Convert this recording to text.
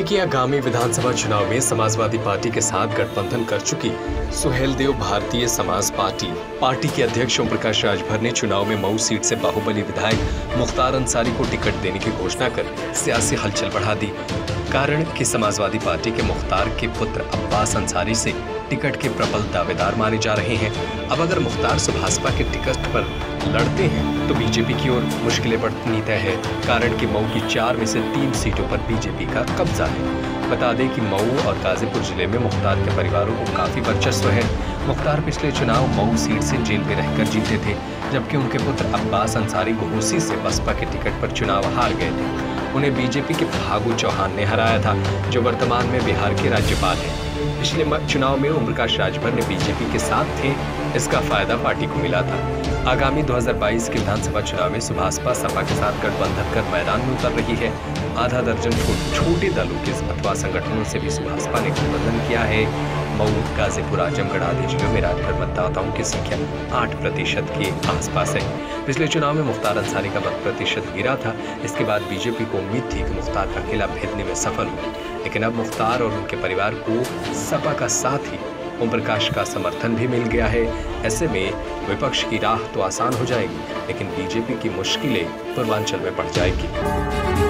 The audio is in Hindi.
कि आगामी विधानसभा चुनाव में समाजवादी पार्टी के साथ गठबंधन कर चुकी सुहेलदेव भारतीय समाज पार्टी के अध्यक्ष ओम प्रकाश राजभर ने चुनाव में मऊ सीट से बाहुबली विधायक मुख्तार अंसारी को टिकट देने की घोषणा कर सियासी हलचल बढ़ा दी। कारण कि समाजवादी पार्टी के मुख्तार के पुत्र अब्बास अंसारी से टिकट के प्रबल दावेदार माने जा रहे हैं। अब अगर मुख्तार सुभाषपा के टिकट पर लड़ते हैं तो बीजेपी की ओर मुश्किलें बढ़नी तय है। कारण कि मऊ की 4 में से 3 सीटों पर बीजेपी का कब्जा है। बता दें कि मऊ और गाजीपुर जिले में मुख्तार के परिवारों को काफी वर्चस्व है। मुख्तार पिछले चुनाव मऊ सीट से जेल में रहकर जीते थे, जबकि उनके पुत्र अब्बास अंसारी घोसी से बसपा के टिकट पर चुनाव हार गए थे। उन्हें बीजेपी के फागू चौहान ने हराया था, जो वर्तमान में बिहार के राज्यपाल हैं। पिछले चुनाव में ओम प्रकाश राजभर ने बीजेपी के साथ थे, इसका फायदा पार्टी को मिला था। आगामी 2022 के विधानसभा चुनाव में सुभाषपा सपा के साथ गठबंधन कर मैदान में उतर रही है। आधा दर्जन छोटे दलों के अथवा संगठनों से भी सुभाषपा ने गठबंधन किया है। मऊ, गाजीपुर, आजमगढ़ आदि जिलों में राजभर मतदाताओं की संख्या 8% के आसपास है। पिछले चुनाव में मुख्तार अंसारी का मत प्रतिशत गिरा था। इसके बाद बीजेपी को उम्मीद थी कि मुख्तार का किला भेदने में सफल होगी, लेकिन अब मुख्तार और उनके परिवार को सपा का साथ ही ओम प्रकाश का समर्थन भी मिल गया है। ऐसे में विपक्ष की राह तो आसान हो जाएगी, लेकिन बीजेपी की मुश्किलें पूर्वांचल में बढ़ जाएगी।